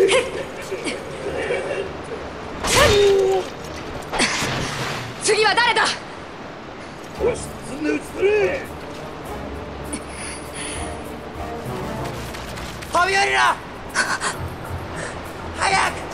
次は誰だ。 よし、進んで撃ち取れ。飛び降りろ。早く。